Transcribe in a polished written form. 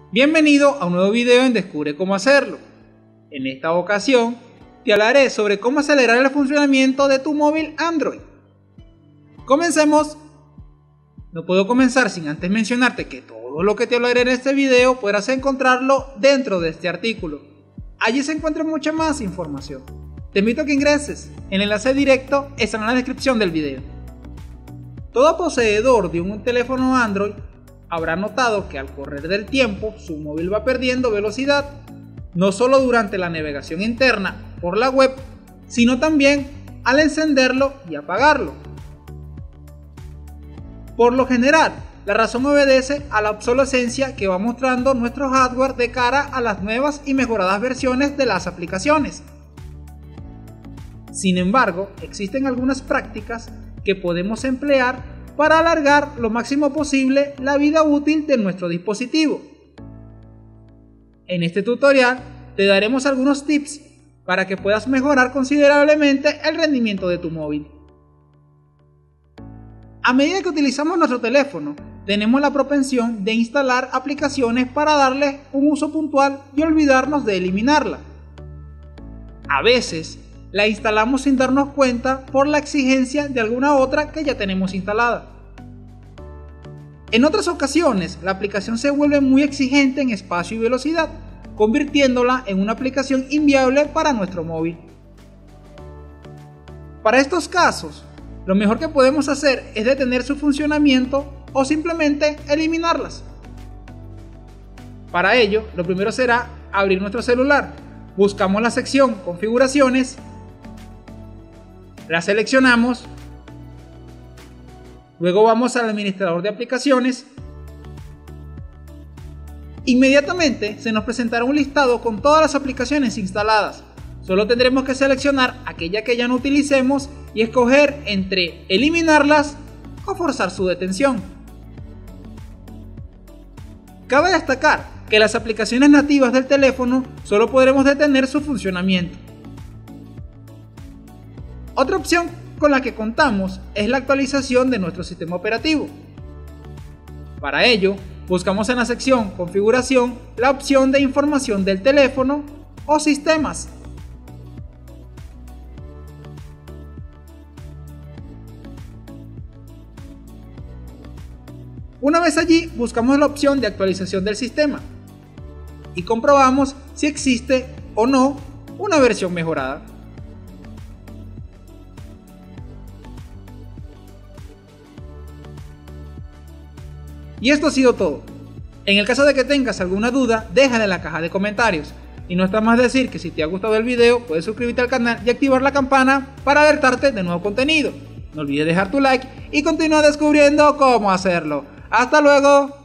Bienvenido a un nuevo video en Descubre cómo hacerlo. En esta ocasión te hablaré sobre cómo acelerar el funcionamiento de tu móvil Android. Comencemos. No puedo comenzar sin antes mencionarte que todo lo que te hablaré en este video podrás encontrarlo dentro de este artículo. Allí se encuentra mucha más información. Te invito a que ingreses. El enlace directo está en la descripción del video. Todo poseedor de un teléfono Android habrá notado que al correr del tiempo su móvil va perdiendo velocidad, no solo durante la navegación interna por la web, sino también al encenderlo y apagarlo. Por lo general, la razón obedece a la obsolescencia que va mostrando nuestro hardware de cara a las nuevas y mejoradas versiones de las aplicaciones. Sin embargo, existen algunas prácticas que podemos emplear para alargar lo máximo posible la vida útil de nuestro dispositivo. En este tutorial te daremos algunos tips para que puedas mejorar considerablemente el rendimiento de tu móvil. A medida que utilizamos nuestro teléfono, tenemos la propensión de instalar aplicaciones para darles un uso puntual y olvidarnos de eliminarla. A veces, la instalamos sin darnos cuenta por la exigencia de alguna otra que ya tenemos instalada. En otras ocasiones, la aplicación se vuelve muy exigente en espacio y velocidad, convirtiéndola en una aplicación inviable para nuestro móvil. Para estos casos, lo mejor que podemos hacer es detener su funcionamiento o simplemente eliminarlas. Para ello, lo primero será abrir nuestro celular. Buscamos la sección Configuraciones, la seleccionamos, luego vamos al administrador de aplicaciones. Inmediatamente se nos presentará un listado con todas las aplicaciones instaladas. Solo tendremos que seleccionar aquella que ya no utilicemos y escoger entre eliminarlas o forzar su detención. Cabe destacar que las aplicaciones nativas del teléfono solo podremos detener su funcionamiento. Otra opción con la que contamos es la actualización de nuestro sistema operativo. Para ello, buscamos en la sección Configuración la opción de información del teléfono o sistemas. Una vez allí, buscamos la opción de actualización del sistema y comprobamos si existe o no una versión mejorada. Y esto ha sido todo. En el caso de que tengas alguna duda, déjala en la caja de comentarios. Y no está más decir que si te ha gustado el video, puedes suscribirte al canal y activar la campana para alertarte de nuevo contenido. No olvides dejar tu like y continúa descubriendo cómo hacerlo. ¡Hasta luego!